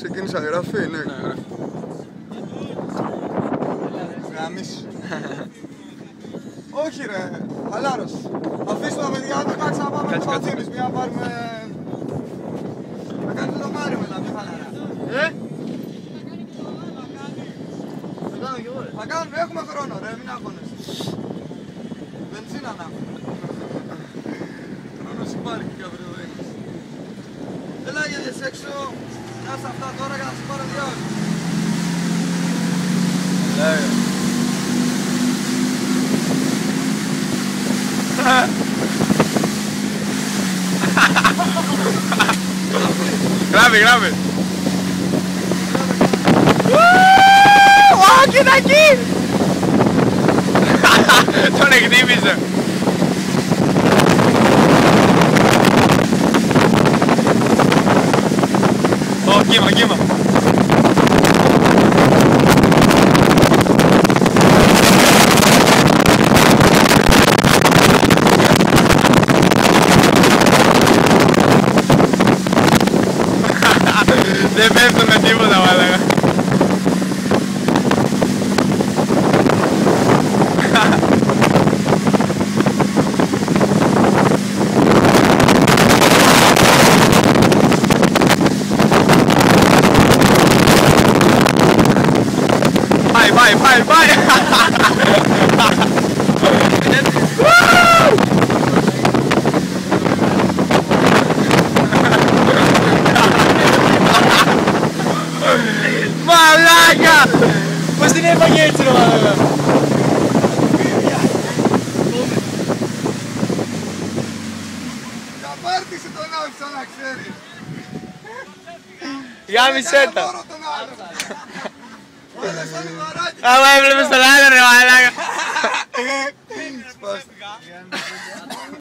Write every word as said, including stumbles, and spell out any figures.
ξεκίνησα γραφή, ναι. Ναι, γράφει. Γάμις. Όχι ρε, χαλάρος. Αφήστε τα παιδιά να το κάτσε να πάμε με πατσίνες, μια να πάρουμε... Θα κάνεις το Μάριο μετά, πιο χαλαρά. Ε? Θα κάνουμε, έχουμε χρόνο ρε, μην αγχώνεσαι. Βενζίνα να έχουμε. Χρόνος υπάρχει και αύριο δεν είμαστε. Έλα γέλιες έξω, να είσαι αυτά τώρα και θα σε πάρω δυο ώρες. Λέγε. Γράφει, γράφει. Ω, κοίτα εκεί! Τον εκτίμησε. Ω, κύμα, κύμα. Δεν πέφτουν με τίποτα, μάλακα. Πάει, πάει, πάει, πάει! Μαλάκα! Πώς την έφαγε έτσι ρε μαλάκα! Τα πάρτισε τον άφησα να ξέρεις. Γάμισέ τα! Όλες όλοι βαράκι. Άμα έβλεπες τον άλλο ρε μαλάκα!